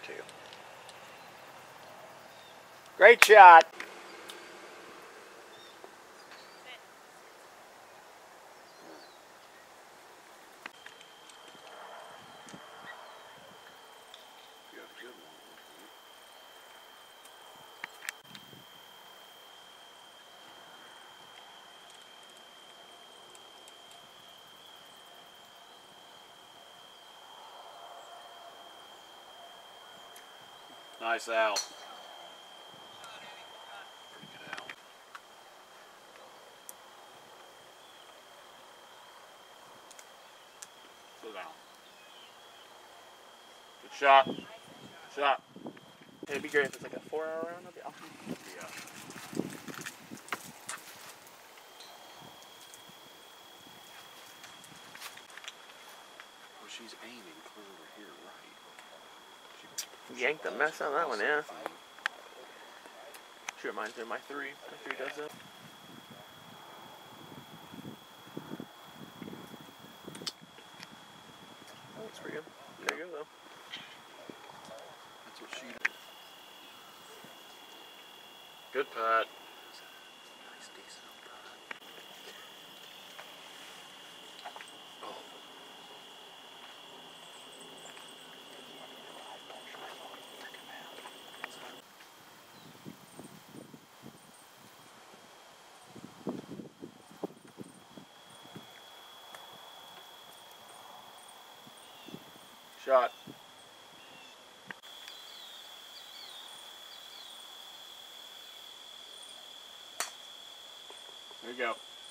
to you. Great shot. Nice out. Pretty good out. Slow down. Good shot. Shot. It'd be great if it's like a 4-hour round. That'd be awesome. Yeah. Well, she's aiming clear over here, right? Yanked the mess out of that one, yeah. She reminds me of my 3. My 3 does that. Oh, that's pretty good. There you go, though. That's what she did. Good putt. Nice, decent putt. Oh. Shot. There you go.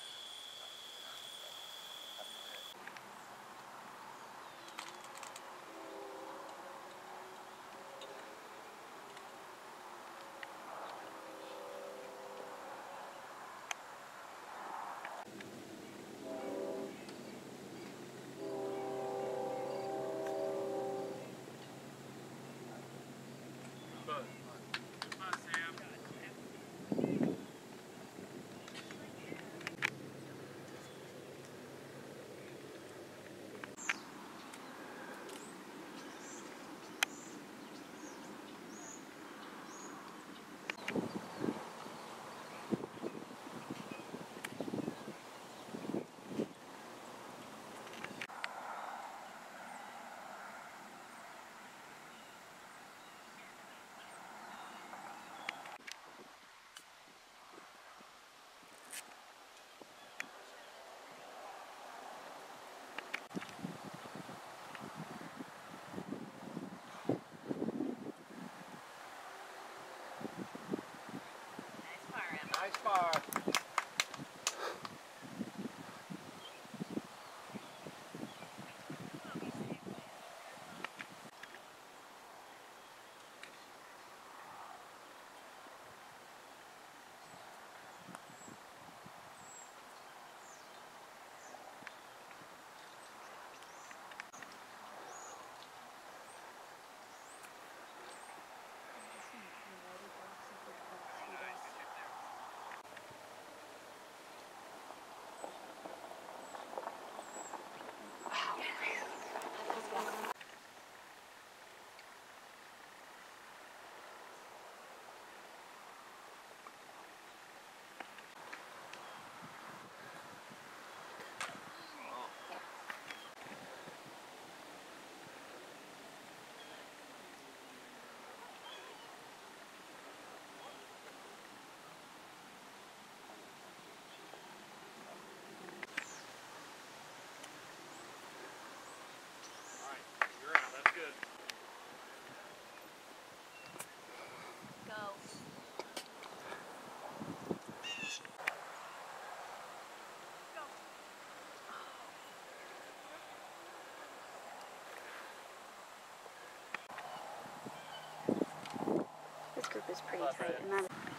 Nice par. This group is pretty tight, and that